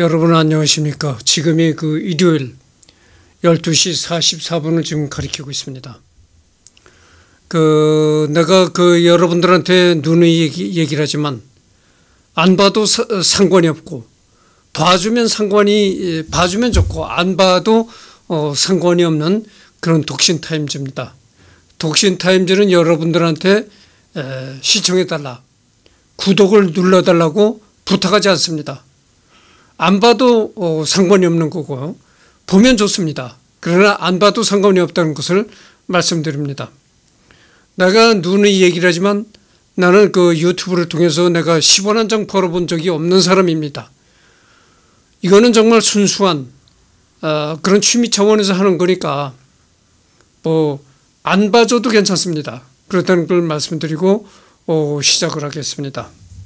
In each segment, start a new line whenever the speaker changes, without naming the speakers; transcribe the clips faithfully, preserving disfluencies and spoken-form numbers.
여러분 안녕하십니까. 지금이 그 일요일 열두 시 사십사 분을 지금 가리키고 있습니다. 그 내가 그 여러분들한테 누누이 얘기, 얘기를 하지만 안 봐도 사, 상관이 없고 봐주면 상관이 봐주면 좋고 안 봐도 어, 상관이 없는 그런 독신타임즈입니다. 독신타임즈는 여러분들한테 에, 시청해달라, 구독을 눌러달라고 부탁하지 않습니다. 안 봐도 어, 상관이 없는 거고요. 보면 좋습니다. 그러나 안 봐도 상관이 없다는 것을 말씀드립니다. 내가 누누이 얘기를 하지만 나는 그 유튜브를 통해서 내가 십 원 한 장 벌어본 적이 없는 사람입니다. 이거는 정말 순수한 어, 그런 취미 차원에서 하는 거니까 뭐 안 봐줘도 괜찮습니다. 그렇다는 걸 말씀드리고 어, 시작을 하겠습니다.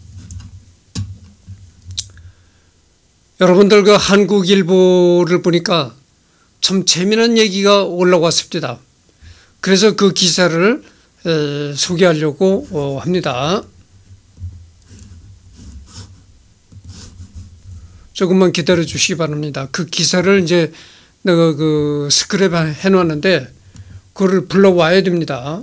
여러분들 그 한국일보를 보니까 참 재미난 얘기가 올라왔습니다. 그래서 그 기사를 에, 소개하려고 어, 합니다. 조금만 기다려 주시기 바랍니다. 그 기사를 이제 내가 그 스크랩 해놨는데 그거를 불러와야 됩니다.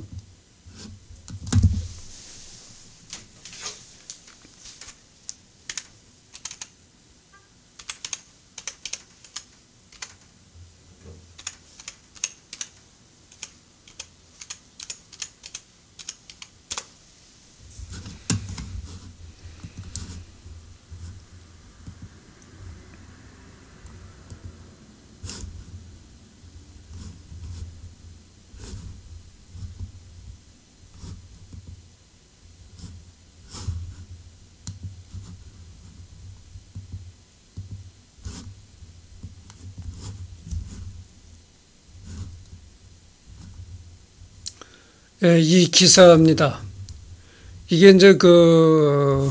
예, 이 기사입니다. 이게 이제 그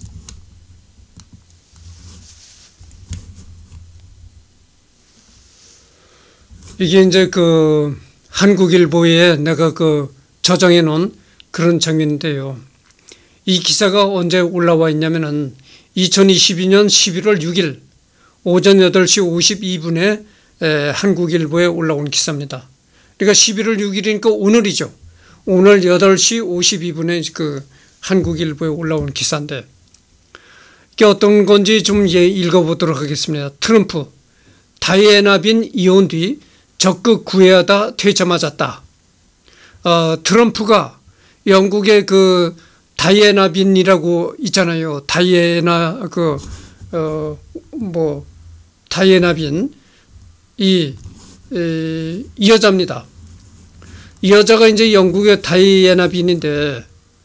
이게 이제 그 한국일보에 내가 그 저장해 놓은 그런 장면인데요. 이 기사가 언제 올라와 있냐면은 이천이십이 년 십일월 육일 오전 여덟 시 오십이 분에 에, 한국일보에 올라온 기사입니다. 그러니까 십일월 육일이니까 오늘이죠. 오늘 여덟 시 오십이 분에 그 한국일보에 올라온 기사인데 이게 어떤 건지 좀 읽어보도록 하겠습니다. 트럼프, 다이애나 빈 이혼 뒤 적극 구애하다 퇴짜 맞았다. 어, 트럼프가 영국의 그 다이애나 빈이라고 있잖아요. 다이애나 그 어 뭐 다이애나 빈 이 이 여자입니다. 이 여자가 이제 영국의 다이애나 빈인데,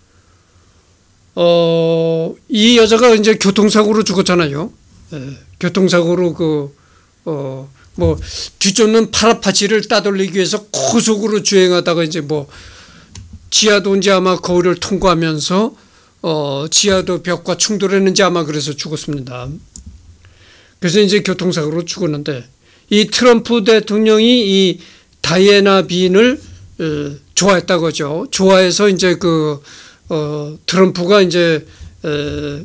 어, 이 여자가 이제 교통사고로 죽었잖아요. 예, 교통사고로 그, 어, 뭐, 뒤쫓는 파라파치를 따돌리기 위해서 고속으로 주행하다가 이제 뭐, 지하도인지 아마 거울을 통과하면서, 어, 지하도 벽과 충돌했는지 아마 그래서 죽었습니다. 그래서 이제 교통사고로 죽었는데, 이 트럼프 대통령이 이 다이애나 빈을 좋아했다고 하죠. 좋아해서 이제 그, 어, 트럼프가 이제, 에,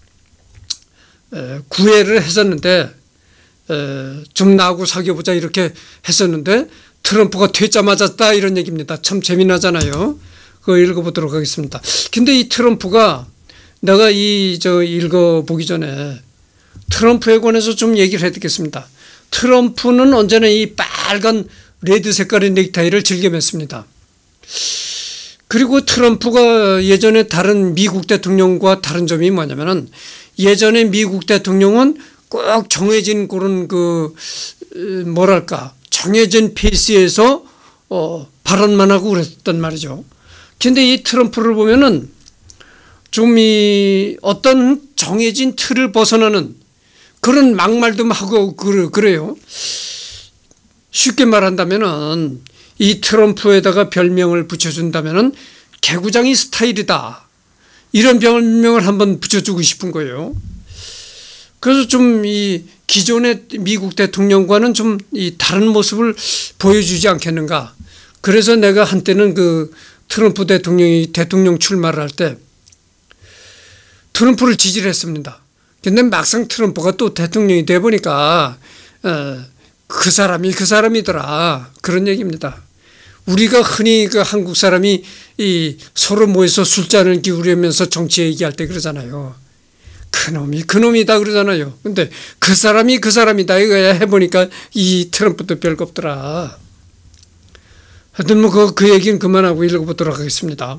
에, 구애를 했었는데, 에, 좀 나하고 사귀어보자 이렇게 했었는데, 트럼프가 퇴짜 맞았다 이런 얘기입니다. 참 재미나잖아요. 그거 읽어보도록 하겠습니다. 근데 이 트럼프가 내가 이, 저, 읽어보기 전에 트럼프에 관해서 좀 얘기를 해야 되겠습니다. 트럼프는 언제나 이 빨간 레드 색깔의 넥타이를 즐겨 맸습니다. 그리고 트럼프가 예전에 다른 미국 대통령과 다른 점이 뭐냐면은 예전에 미국 대통령은 꼭 정해진 그런 그 뭐랄까 정해진 페이스에서 어 발언만 하고 그랬단 말이죠. 근데 이 트럼프를 보면은 좀 이 어떤 정해진 틀을 벗어나는 그런 막말도 하고 그래요. 쉽게 말한다면은 이 트럼프에다가 별명을 붙여준다면은 개구장이 스타일이다. 이런 별명을 한번 붙여주고 싶은 거예요. 그래서 좀 이 기존의 미국 대통령과는 좀 이 다른 모습을 보여주지 않겠는가. 그래서 내가 한때는 그 트럼프 대통령이 대통령 출마를 할 때 트럼프를 지지를 했습니다. 근데 막상 트럼프가 또 대통령이 돼 보니까 어, 그 사람이 그 사람이더라. 그런 얘기입니다. 우리가 흔히 그 한국 사람이 이 서로 모여서 술잔을 기울이면서 정치 얘기할 때 그러잖아요. 그놈이 그놈이다 그러잖아요. 근데 그 사람이 그 사람이다 이거 해보니까 이 트럼프도 별거 없더라. 하여튼 뭐 그, 그 얘기는 그만하고 읽어보도록 하겠습니다.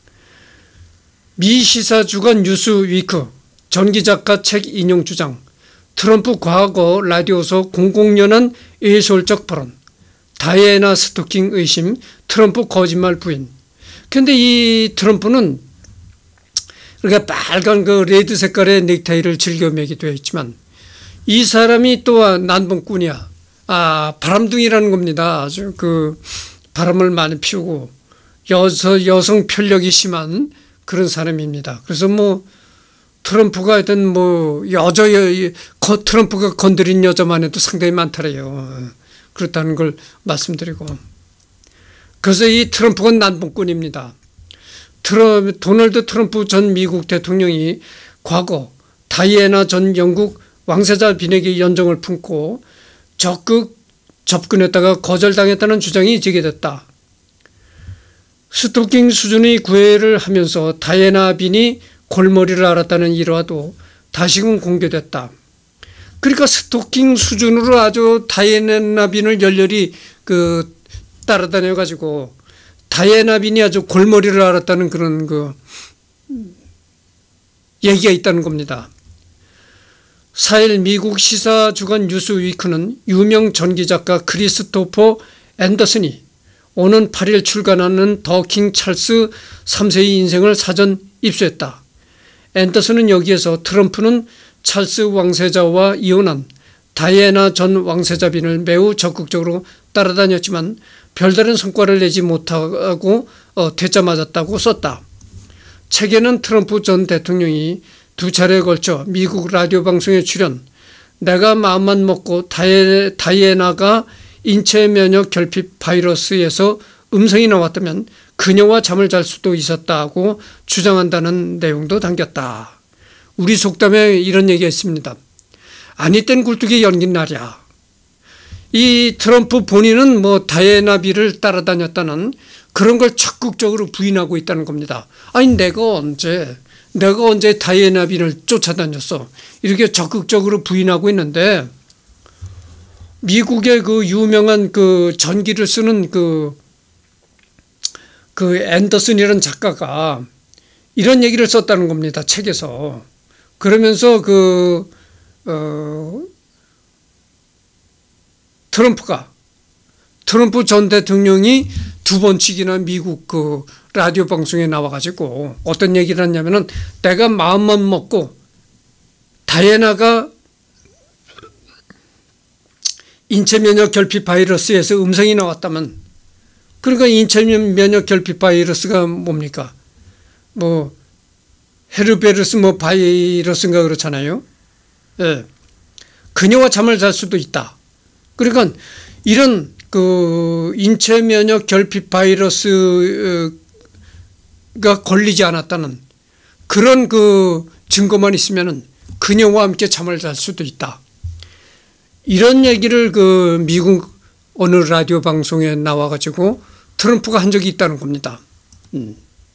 미 시사주간 뉴스위크 전기작가 책 인용 주장, 트럼프 과거 라디오서 공공연한 예술적 발언, 다이애나 스토킹 의심, 트럼프 거짓말 부인. 근데 이 트럼프는 그러니까 빨간 그 레드 색깔의 넥타이를 즐겨 매게 되어 있지만 이 사람이 또 난봉꾼이야. 아, 바람둥이라는 겁니다. 아주 그 바람을 많이 피우고 여서, 여성 편력이 심한 그런 사람입니다. 그래서 뭐 트럼프가 하여튼 뭐 여자, 트럼프가 건드린 여자만 해도 상당히 많더래요. 그렇다는 걸 말씀드리고. 그래서 이 트럼프가 난봉꾼입니다. 트럼, 도널드 트럼프 전 미국 대통령이 과거 다이애나 전 영국 왕세자 빈에게 연정을 품고 적극 접근했다가 거절당했다는 주장이 제기됐다. 스토킹 수준의 구애를 하면서 다이애나 빈이 골머리를 앓았다는 일화도 다시금 공개됐다. 그러니까 스토킹 수준으로 아주 다이애나 빈을 열렬히 그 따라다녀 가지고 다이애나 빈이 아주 골머리를 앓았다는 그런 그 얘기가 있다는 겁니다. 사일 미국 시사주간 뉴스위크는 유명 전기작가 크리스토퍼 앤더슨이 오는 팔일 출간하는 더 킹 찰스 삼 세의 인생을 사전 입수했다. 앤더슨은 여기에서 트럼프는 찰스 왕세자와 이혼한 다이애나 전 왕세자 빈을 매우 적극적으로 따라다녔지만 별다른 성과를 내지 못하고 어, 퇴짜 맞았다고 썼다. 책에는 트럼프 전 대통령이 두 차례에 걸쳐 미국 라디오 방송에 출연, 내가 마음만 먹고 다이애, 다이애나가 인체 면역 결핍 바이러스에서 음성이 나왔다면 그녀와 잠을 잘 수도 있었다고 주장한다는 내용도 담겼다. 우리 속담에 이런 얘기가 있습니다. 아니 땐 굴뚝이 연긴 날이야. 이 트럼프 본인은 뭐 다이애나 빈을 따라다녔다는 그런 걸 적극적으로 부인하고 있다는 겁니다. 아니 내가 언제 내가 언제 다이애나 빈을 쫓아다녔어. 이렇게 적극적으로 부인하고 있는데 미국의 그 유명한 그 전기를 쓰는 그, 그 앤더슨이라는 작가가 이런 얘기를 썼다는 겁니다. 책에서. 그러면서 그, 어, 트럼프가, 트럼프 전 대통령이 두 번씩이나 미국 그 라디오 방송에 나와가지고 어떤 얘기를 했냐면은 내가 마음만 먹고 다이애나가 인체 면역 결핍 바이러스에서 음성이 나왔다면, 그러니까 인체 면역 결핍 바이러스가 뭡니까? 뭐 헤르베르스 뭐 바이러스인가 그렇잖아요. 예. 그녀와 잠을 잘 수도 있다. 그러니까 이런 그 인체 면역 결핍 바이러스가 걸리지 않았다는 그런 그 증거만 있으면은 그녀와 함께 잠을 잘 수도 있다. 이런 얘기를 그 미국 어느 라디오 방송에 나와가지고 트럼프가 한 적이 있다는 겁니다. 음.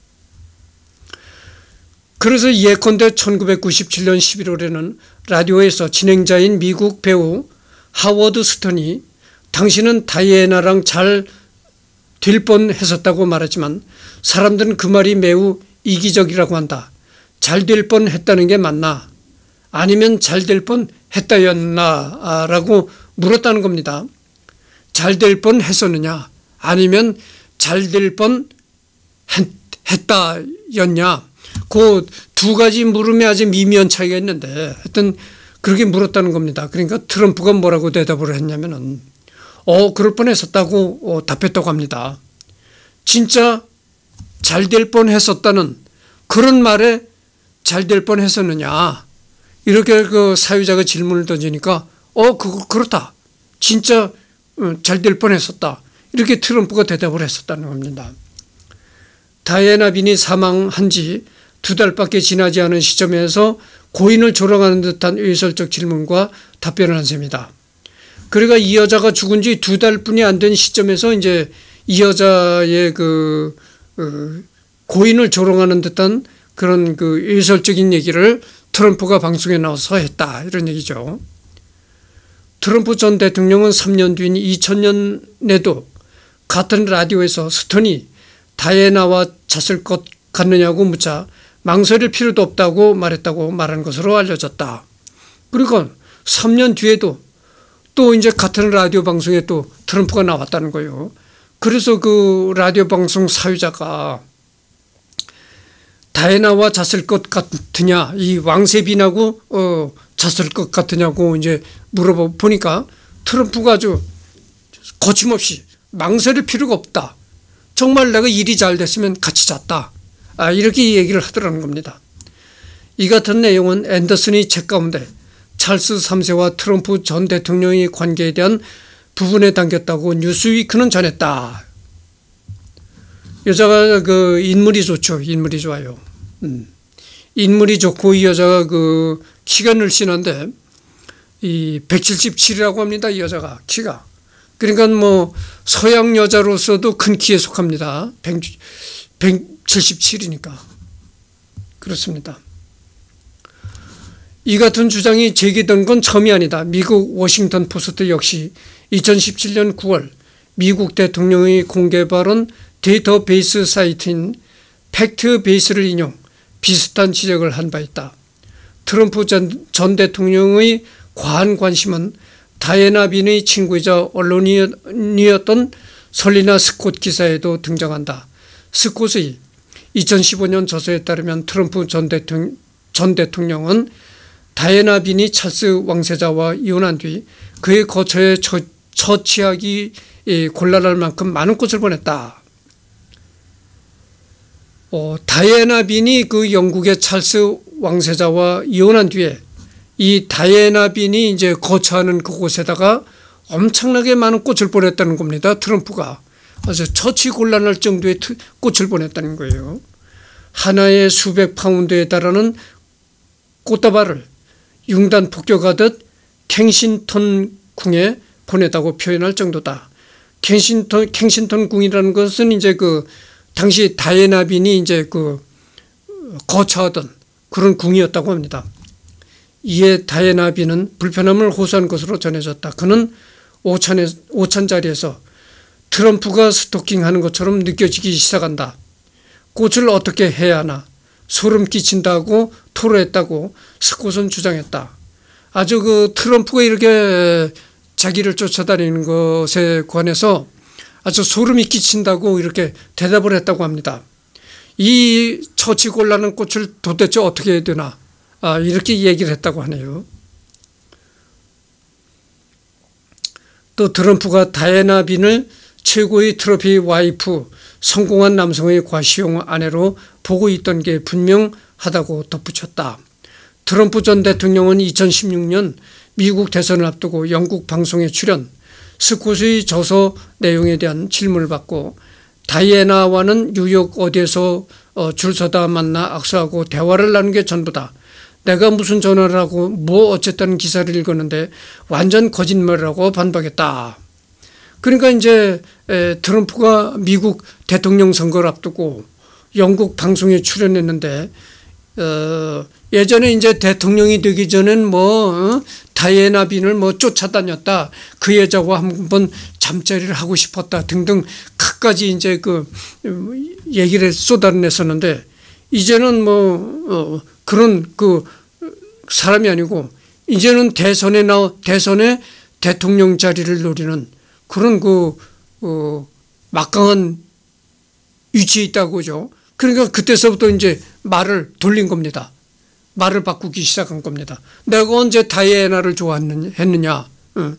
그래서 예컨대 천구백구십칠 년 십일월에는 라디오에서 진행자인 미국 배우 하워드 스턴이 당신은 다이애나랑 잘 될 뻔했었다고 말하지만 사람들은 그 말이 매우 이기적이라고 한다. 잘 될 뻔했다는 게 맞나? 아니면 잘 될 뻔했다였나? 라고 물었다는 겁니다. 잘 될 뻔했었느냐? 아니면 잘 될 뻔했다였냐? 그 두 가지 물음에 아주 미미한 차이가 있는데 하여튼 그렇게 물었다는 겁니다. 그러니까 트럼프가 뭐라고 대답을 했냐면은 어 그럴 뻔했었다고 어, 답했다고 합니다. 진짜 잘 될 뻔했었다는 그런 말에 잘 될 뻔했었느냐 이렇게 그 사유자가 질문을 던지니까 어 그거 그렇다. 진짜 어, 잘 될 뻔했었다. 이렇게 트럼프가 대답을 했었다는 겁니다. 다이애나 빈이 사망한 지 두 달밖에 지나지 않은 시점에서 고인을 조롱하는 듯한 의설적 질문과 답변을 한 셈이다. 그러니까 이 여자가 죽은 지 두 달뿐이 안 된 시점에서 이제 이 여자의 그, 그 고인을 조롱하는 듯한 그런 그 의설적인 얘기를 트럼프가 방송에 나와서 했다, 이런 얘기죠. 트럼프 전 대통령은 삼 년 뒤인 이천 년에도 같은 라디오에서 스턴이 다이애나와 잤을 것 같느냐고 묻자 망설일 필요도 없다고 말했다고 말한 것으로 알려졌다. 그러니까 삼 년 뒤에도 또 이제 같은 라디오 방송에 또 트럼프가 나왔다는 거예요. 그래서 그 라디오 방송 사유자가 다이애나와 잤을 것 같으냐, 이 왕세빈하고 어, 잤을 것 같으냐고 이제 물어보 보니까 트럼프가 아주 거침없이 망설일 필요가 없다. 정말 내가 일이 잘 됐으면 같이 잤다. 아, 이렇게 얘기를 하더라는 겁니다. 이 같은 내용은 앤더슨이 책 가운데 찰스 삼 세와 트럼프 전 대통령의 관계에 대한 부분에 담겼다고 뉴스위크는 전했다. 여자가 그 인물이 좋죠. 인물이 좋아요. 음. 인물이 좋고 이 여자가 그 키가 늘씬한데 이 백칠십칠이라고 합니다. 이 여자가 키가. 그러니까 뭐 서양 여자로서도 큰 키에 속합니다. 백칠십칠이니까. 그렇습니다. 이 같은 주장이 제기된 건 처음이 아니다. 미국 워싱턴 포스트 역시 이천십칠 년 구월 미국 대통령의 공개 발언 데이터베이스 사이트인 팩트베이스를 인용 비슷한 지적을 한 바 있다. 트럼프 전, 전 대통령의 과한 관심은 다이애나 빈의 친구이자 언론인이었던 설리나 스콧 기사에도 등장한다. 스콧의 이천십오 년 저서에 따르면 트럼프 전 대통령, 전 대통령은 다이애나 빈이 찰스 왕세자와 이혼한 뒤 그의 거처에 처, 처치하기 곤란할 만큼 많은 꽃을 보냈다. 어, 다이애나 빈이 그 영국의 찰스 왕세자와 이혼한 뒤에 이 다이애나 빈이 이제 거처하는 그곳에다가 엄청나게 많은 꽃을 보냈다는 겁니다. 트럼프가. 아주 처치 곤란할 정도의 꽃을 보냈다는 거예요. 하나에 수백 파운드에 달하는 꽃다발을 융단 폭격하듯 캥싱턴 궁에 보냈다고 표현할 정도다. 캥싱턴, 캥싱턴 궁이라는 것은 이제 그 당시 다이애나 빈이 이제 그 거처하던 그런 궁이었다고 합니다. 이에 다이애나 빈은 불편함을 호소한 것으로 전해졌다. 그는 오천에, 오천짜리에서 트럼프가 스토킹하는 것처럼 느껴지기 시작한다. 꽃을 어떻게 해야 하나 소름 끼친다고 토로했다고 스콧은 주장했다. 아주 그 트럼프가 이렇게 자기를 쫓아다니는 것에 관해서 아주 소름이 끼친다고 이렇게 대답을 했다고 합니다. 이 처치 곤란한 꽃을 도대체 어떻게 해야 되나, 아, 이렇게 얘기를 했다고 하네요. 또 트럼프가 다이애나 빈을 최고의 트로피 와이프, 성공한 남성의 과시용 아내로 보고 있던 게 분명하다고 덧붙였다. 트럼프 전 대통령은 이천십육 년 미국 대선을 앞두고 영국 방송에 출연, 스콧의 저서 내용에 대한 질문을 받고 다이애나와는 뉴욕 어디에서 줄 서다 만나 악수하고 대화를 나눈 게 전부다. 내가 무슨 전화를 하고 뭐 어쨌다는 기사를 읽었는데 완전 거짓말이라고 반박했다. 그러니까 이제 트럼프가 미국 대통령 선거를 앞두고 영국 방송에 출연했는데 어, 예전에 이제 대통령이 되기 전엔 뭐 어? 다이애나 빈을 뭐 쫓아다녔다, 그 여자와 한번 잠자리를 하고 싶었다 등등 갖가지 이제 그 얘기를 쏟아냈었는데 이제는 뭐 어, 그런 그 사람이 아니고 이제는 대선에 나 대선에 대통령 자리를 노리는 그런 그 어, 막강한 위치에 있다고 그죠. 그러니까 그때서부터 이제 말을 돌린 겁니다. 말을 바꾸기 시작한 겁니다. 내가 언제 다이애나를 좋아했느냐. 응.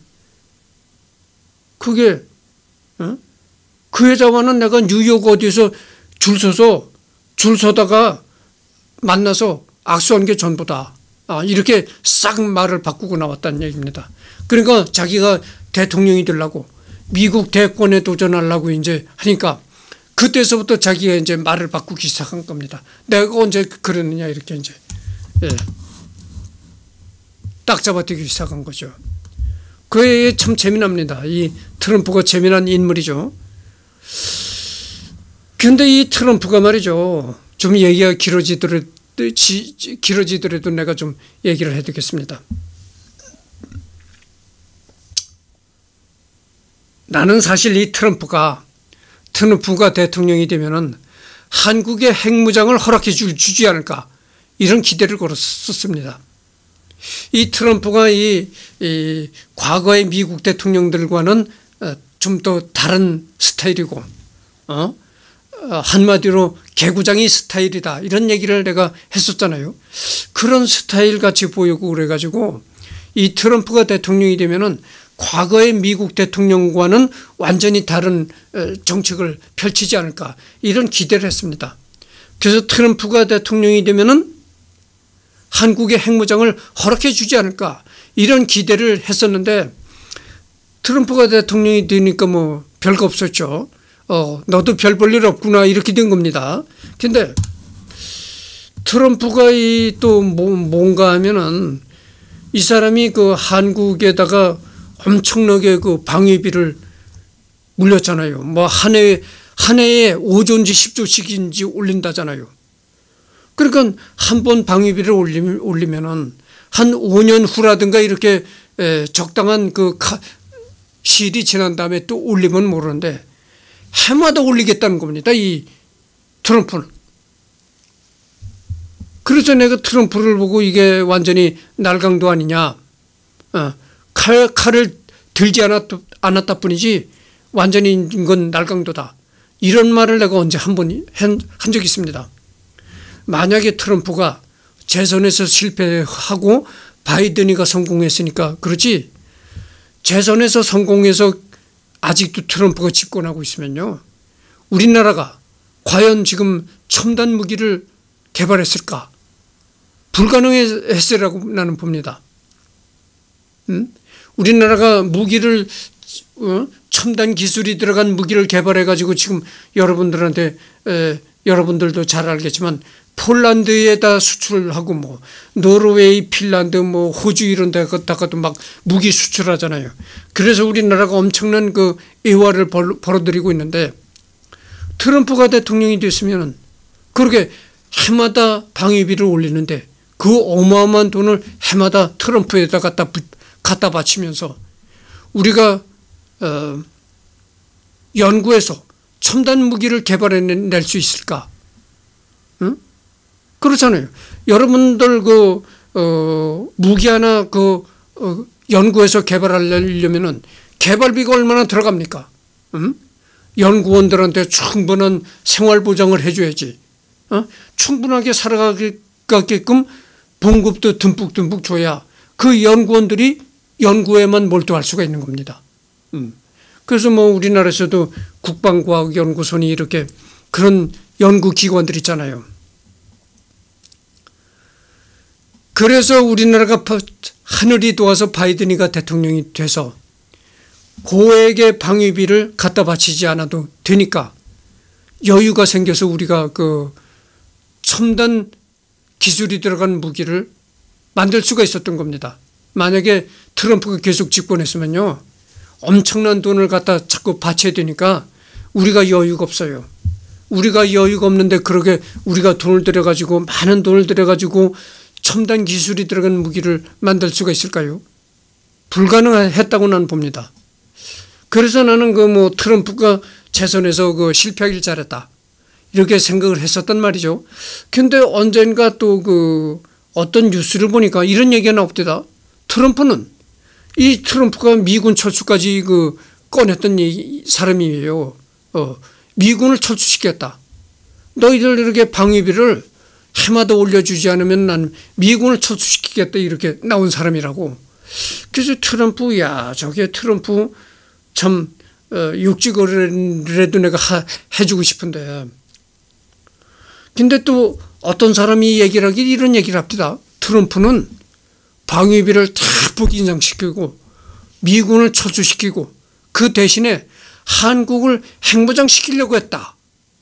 그게 응? 그 여자와는 내가 뉴욕 어디서 줄 서서 줄 서다가 만나서 악수한 게 전부다. 아, 이렇게 싹 말을 바꾸고 나왔다는 얘기입니다. 그러니까 자기가 대통령이 되려고 미국 대권에 도전하려고 이제 하니까 그때서부터 자기가 이제 말을 바꾸기 시작한 겁니다. 내가 언제 그랬느냐 이렇게 이제 예. 딱 잡아뛰기 시작한 거죠. 그게 참 재미납니다. 이 트럼프가 재미난 인물이죠. 근데 이 트럼프가 말이죠. 좀 얘기가 길어지더라도, 길어지더라도 내가 좀 얘기를 해두겠습니다. 나는 사실 이 트럼프가 트럼프가 대통령이 되면은 한국의 핵무장을 허락해 주지 않을까 이런 기대를 걸었었습니다. 이 트럼프가 이, 이 과거의 미국 대통령들과는 좀 더 다른 스타일이고, 어? 한마디로 개구장이 스타일이다 이런 얘기를 내가 했었잖아요. 그런 스타일 같이 보이고 그래가지고 이 트럼프가 대통령이 되면은 과거의 미국 대통령과는 완전히 다른 정책을 펼치지 않을까 이런 기대를 했습니다. 그래서 트럼프가 대통령이 되면은 한국의 핵무장을 허락해 주지 않을까 이런 기대를 했었는데 트럼프가 대통령이 되니까 뭐 별거 없었죠. 어, 너도 별 볼 일 없구나 이렇게 된 겁니다. 근데 트럼프가 이 또 뭐, 뭔가 하면은 이 사람이 그 한국에다가 엄청나게 그 방위비를 물렸잖아요. 뭐 한 해, 한 해에 오조인지 십조씩인지 올린다잖아요. 그러니까 한 번 방위비를 올리면, 올리면은 한 오 년 후라든가 이렇게 에, 적당한 그 카, 시일이 지난 다음에 또 올리면 모르는데 해마다 올리겠다는 겁니다. 이 트럼프는. 그래서 내가 트럼프를 보고 이게 완전히 날강도 아니냐. 어, 칼, 칼을 들지 않았다, 않았다 뿐이지 완전히 이건 날강도다. 이런 말을 내가 언제 한 번 한 적이 있습니다. 만약에 트럼프가 재선에서 실패하고 바이든이가 성공했으니까 그렇지 재선에서 성공해서 아직도 트럼프가 집권하고 있으면요. 우리나라가 과연 지금 첨단 무기를 개발했을까? 불가능했으라고 나는 봅니다. 음? 우리나라가 무기를 어? 첨단 기술이 들어간 무기를 개발해 가지고 지금 여러분들한테 에, 여러분들도 잘 알겠지만 폴란드에다 수출하고 뭐 노르웨이, 핀란드, 뭐 호주 이런 데다가도 막 무기 수출하잖아요. 그래서 우리나라가 엄청난 그 애화를 벌어들이고 있는데 트럼프가 대통령이 됐으면 그렇게 해마다 방위비를 올리는데 그 어마어마한 돈을 해마다 트럼프에다 갖다, 갖다 바치면서 우리가 어, 연구해서 첨단 무기를 개발해낼 수 있을까? 응? 그렇잖아요. 여러분들 그 어, 무기 하나 그 어, 연구해서 개발하려면은 개발비가 얼마나 들어갑니까? 응? 연구원들한테 충분한 생활 보장을 해줘야지. 어? 충분하게 살아가게끔 봉급도 듬뿍듬뿍 줘야 그 연구원들이 연구에만 몰두할 수가 있는 겁니다. 음. 그래서 뭐 우리나라에서도 국방과학연구소니 이렇게 그런 연구기관들 있잖아요. 그래서 우리나라가 하늘이 도와서 바이든이가 대통령이 돼서 고액의 방위비를 갖다 바치지 않아도 되니까 여유가 생겨서 우리가 그 첨단 기술이 들어간 무기를 만들 수가 있었던 겁니다. 만약에 트럼프가 계속 집권했으면요. 엄청난 돈을 갖다 자꾸 바쳐야 되니까 우리가 여유가 없어요. 우리가 여유가 없는데 그렇게 우리가 돈을 들여가지고 많은 돈을 들여가지고 첨단 기술이 들어간 무기를 만들 수가 있을까요? 불가능했다고 나는 봅니다. 그래서 나는 그 뭐 트럼프가 재선에서 그 실패하길 잘했다. 이렇게 생각을 했었단 말이죠. 근데 언젠가 또 그 어떤 뉴스를 보니까 이런 얘기가 나옵니다. 트럼프는 이 트럼프가 미군 철수까지 그 꺼냈던 사람이에요. 어, 미군을 철수시켰다. 너희들 이렇게 방위비를 해마다 올려주지 않으면 난 미군을 철수시키겠다 이렇게 나온 사람이라고. 그래서 트럼프 야 저게 트럼프 참 어, 육지거리라도 내가 하, 해주고 싶은데 근데 또 어떤 사람이 얘기를 하기 이런 얘기를 합니다. 트럼프는 방위비를 다폭 인상시키고 미군을 철수시키고 그 대신에 한국을 핵무장시키려고 했다.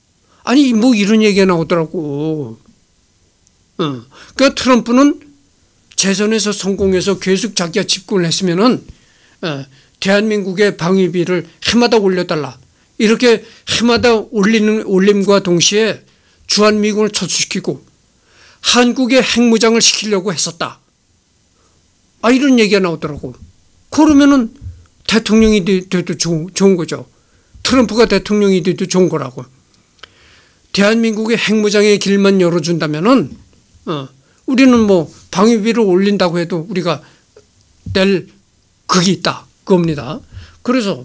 아니 뭐 이런 얘기가 나오더라고. 어. 그러니까 트럼프는 재선에서 성공해서 계속 자기가 집권을 했으면은 어, 대한민국의 방위비를 해마다 올려달라. 이렇게 해마다 올리는 올림과 동시에 주한미군을 철수시키고 한국의 핵무장을 시키려고 했었다. 아 이런 얘기가 나오더라고. 그러면은 대통령이 돼도 좋은, 좋은 거죠. 트럼프가 대통령이 돼도 좋은 거라고. 대한민국의 핵무장의 길만 열어준다면은 어, 우리는 뭐 방위비를 올린다고 해도 우리가 낼 극이 있다. 그겁니다. 그래서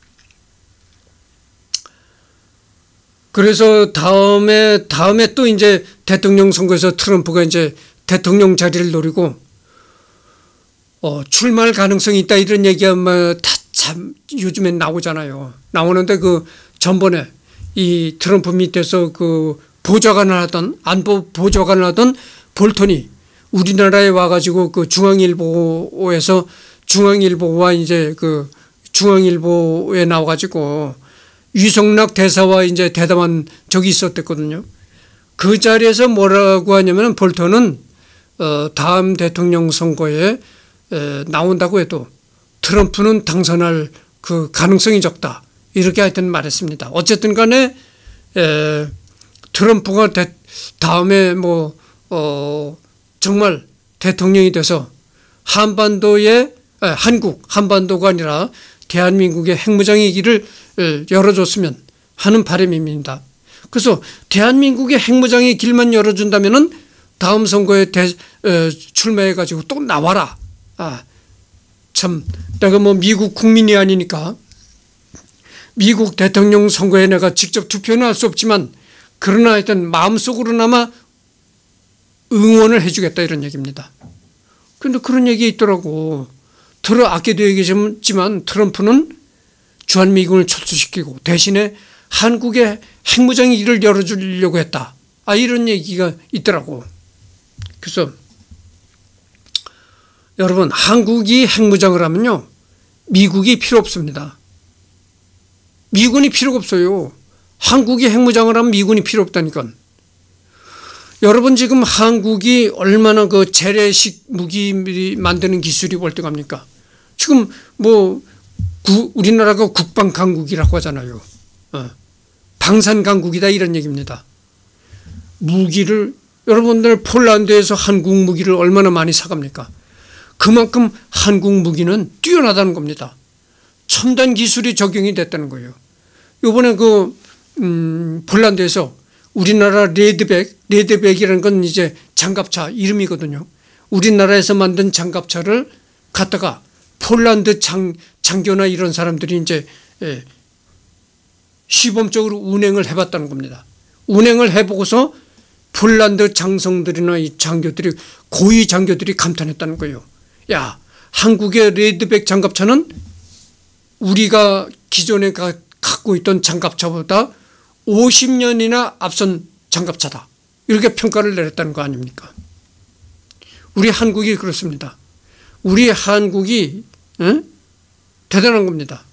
그래서 다음에 다음에 또 이제 대통령 선거에서 트럼프가 이제 대통령 자리를 노리고 어, 출마할 가능성이 있다 이런 얘기가 뭐 다 참 요즘엔 나오잖아요. 나오는데 그 전번에 이 트럼프 밑에서 그 보좌관을 하던 안보 보좌관을 하던 볼턴이 우리나라에 와가지고 그 중앙일보에서 중앙일보와 이제 그 중앙일보에 나와가지고 유성락 대사와 이제 대담한 적이 있었댔거든요. 그 자리에서 뭐라고 하냐면 볼턴은 어 다음 대통령 선거에 에 나온다고 해도 트럼프는 당선할 그 가능성이 적다. 이렇게 하여튼 말했습니다. 어쨌든 간에 에 트럼프가 대, 다음에 뭐 어 정말 대통령이 돼서 한반도의 에, 한국 한반도가 아니라 대한민국의 핵무장의 길을 열어줬으면 하는 바람입니다. 그래서 대한민국의 핵무장의 길만 열어준다면은 다음 선거에 대, 에, 출마해가지고 또 나와라. 아, 참 내가 뭐 미국 국민이 아니니까 미국 대통령 선거에 내가 직접 투표는 할 수 없지만 그러나 하여튼 마음속으로나마 응원을 해주겠다 이런 얘기입니다. 그런데 그런 얘기 있더라고. 들어 아껴도 얘기했지만 트럼프는 주한미군을 철수시키고 대신에 한국의 핵무장의 길을 열어주려고 했다. 아 이런 얘기가 있더라고. 그래서 여러분 한국이 핵무장을 하면요 미국이 필요 없습니다. 미군이 필요가 없어요. 한국이 핵무장을 하면 미군이 필요 없다니까. 여러분 지금 한국이 얼마나 그 재래식 무기 만드는 기술이 월등합니까? 지금 뭐 구, 우리나라가 국방 강국이라고 하잖아요. 어. 방산 강국이다 이런 얘기입니다. 무기를 여러분들 폴란드에서 한국 무기를 얼마나 많이 사갑니까? 그만큼 한국 무기는 뛰어나다는 겁니다. 첨단 기술이 적용이 됐다는 거예요. 이번에 그 음, 폴란드에서 우리나라 레드백, 레드백이라는 건 이제 장갑차 이름이거든요. 우리나라에서 만든 장갑차를 갖다가 폴란드 장, 장교나 이런 사람들이 이제 예, 시범적으로 운행을 해봤다는 겁니다. 운행을 해보고서 폴란드 장성들이나 이 장교들이 고위 장교들이 감탄했다는 거예요. 야, 한국의 레드백 장갑차는 우리가 기존에 가, 갖고 있던 장갑차보다 오십 년이나 앞선 장갑차다. 이렇게 평가를 내렸다는 거 아닙니까? 우리 한국이 그렇습니다. 우리 한국이 에? 대단한 겁니다.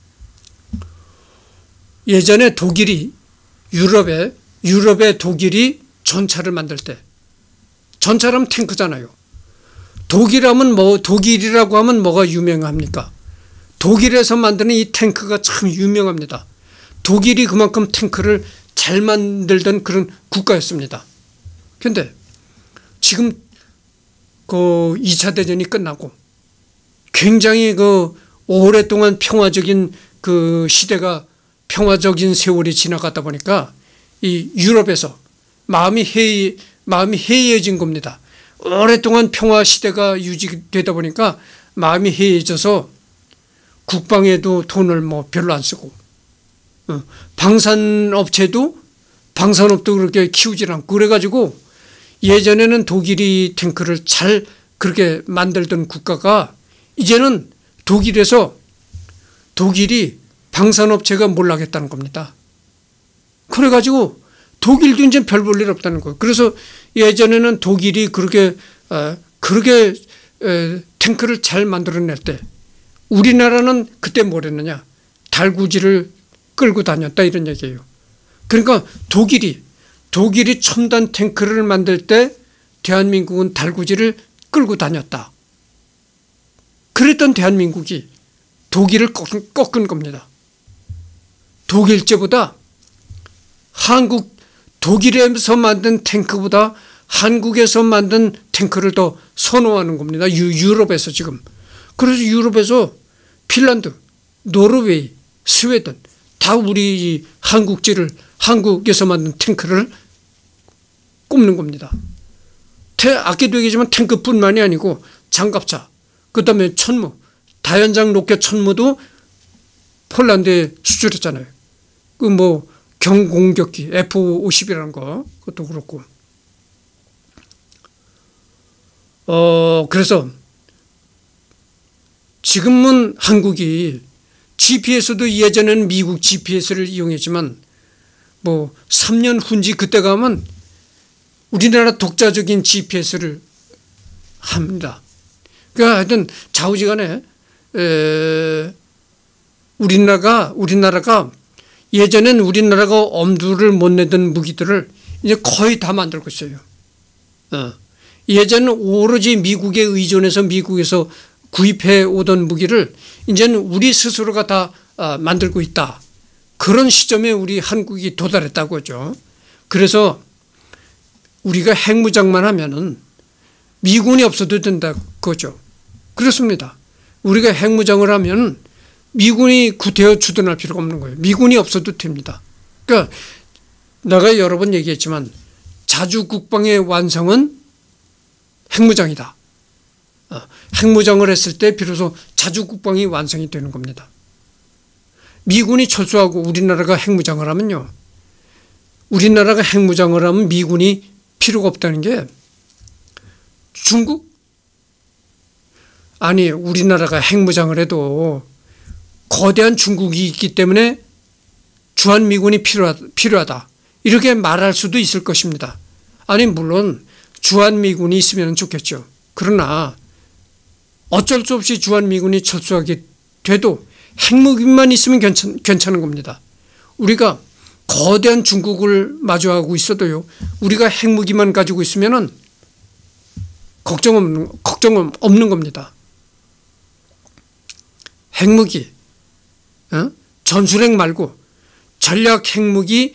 예전에 독일이 유럽에 유럽의 독일이 전차를 만들 때 전차라면 탱크잖아요. 독일하면 뭐 독일이라고 하면 뭐가 유명합니까? 독일에서 만드는 이 탱크가 참 유명합니다. 독일이 그만큼 탱크를 잘 만들던 그런 국가였습니다. 그런데 지금 그 이 차 대전이 끝나고 굉장히 그 오랫동안 평화적인 그 시대가 평화적인 세월이 지나가다 보니까 이 유럽에서 마음이 해이, 마음이 해이해진 겁니다. 오랫동안 평화 시대가 유지되다 보니까 마음이 해이해져서 국방에도 돈을 뭐 별로 안 쓰고 어, 방산업체도 방산업도 그렇게 키우질 않고 그래가지고 예전에는 독일이 탱크를 잘 그렇게 만들던 국가가 이제는 독일에서 독일이 방산업체가 몰락했다는 겁니다. 그래가지고 독일도 이제 별 볼 일 없다는 거예요. 그래서 예전에는 독일이 그렇게 어, 그렇게 에, 탱크를 잘 만들어낼 때 우리나라는 그때 뭘 했느냐 달구지를 끌고 다녔다 이런 얘기예요. 그러니까 독일이 독일이 첨단 탱크를 만들 때 대한민국은 달구지를 끌고 다녔다. 그랬던 대한민국이 독일을 꺾은, 꺾은 겁니다. 독일제보다 한국, 독일에서 만든 탱크보다 한국에서 만든 탱크를 더 선호하는 겁니다. 유, 유럽에서 지금. 그래서 유럽에서 핀란드, 노르웨이, 스웨덴 다 우리 한국제를, 한국에서 만든 탱크를 꼽는 겁니다. 아까도 얘기했지만 탱크뿐만이 아니고 장갑차, 그 다음에 천무, 다연장 로켓 천무도 폴란드에 수출했잖아요. 그 뭐 경공격기 에프 오십이라는 거, 그것도 그렇고. 어, 그래서 지금은 한국이 지피에스도 예전에는 미국 지피에스를 이용했지만 뭐 삼 년 후인지 그때 가면 우리나라 독자적인 지피에스를 합니다. 그러니까 하여튼 좌우지간에 에, 우리나라가 우리나라가 예전엔 우리나라가 엄두를 못 내던 무기들을 이제 거의 다 만들고 있어요. 어. 예전엔 오로지 미국에 의존해서 미국에서 구입해 오던 무기를 이제는 우리 스스로가 다 만들고 있다. 그런 시점에 우리 한국이 도달했다고 하죠. 그래서 우리가 핵무장만 하면은 미군이 없어도 된다 그거죠. 그렇습니다. 우리가 핵무장을 하면 미군이 구태여 주둔할 필요가 없는 거예요. 미군이 없어도 됩니다. 그러니까 내가 여러 번 얘기했지만 자주국방의 완성은 핵무장이다. 핵무장을 했을 때 비로소 자주국방이 완성이 되는 겁니다. 미군이 철수하고 우리나라가 핵무장을 하면요, 우리나라가 핵무장을 하면 미군이 필요가 없다는 게 중국? 아니, 우리나라가 핵무장을 해도 거대한 중국이 있기 때문에 주한미군이 필요하다, 필요하다 이렇게 말할 수도 있을 것입니다. 아니, 물론 주한미군이 있으면 좋겠죠. 그러나 어쩔 수 없이 주한미군이 철수하게 돼도 핵무기만 있으면 괜찮, 괜찮은 겁니다. 우리가 거대한 중국을 마주하고 있어도요, 우리가 핵무기만 가지고 있으면은 걱정 없는, 걱정 없는 겁니다. 핵무기, 어? 전술핵 말고 전략 핵무기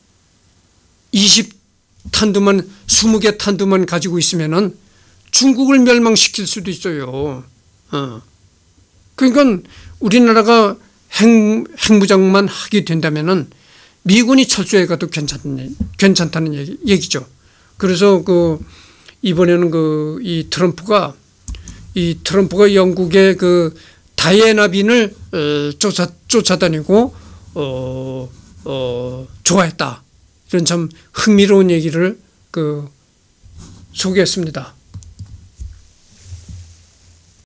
이십 탄두만, 이십 개 탄두만 가지고 있으면은 중국을 멸망시킬 수도 있어요. 어. 그러니까 우리나라가 핵, 핵무장만 하게 된다면은 미군이 철수해 가도 괜찮다는, 괜찮다는 얘기, 얘기죠. 그래서 그 이번에는 그 이 트럼프가 이 트럼프가 영국의 그 다이애나 빈을 어, 쫓아 쫓아다니고 어, 어, 좋아했다. 이런 참 흥미로운 얘기를 그 소개했습니다.